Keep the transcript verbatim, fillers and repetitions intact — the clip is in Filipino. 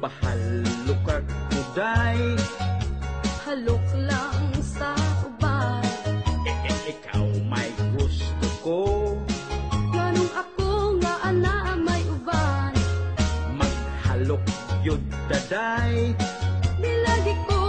Pahalok at uday, halok lang sa uban. e, e, ikaw may gusto ko. Nganong ako nga ana may uban. Maghalok yun daday, Nilagi ko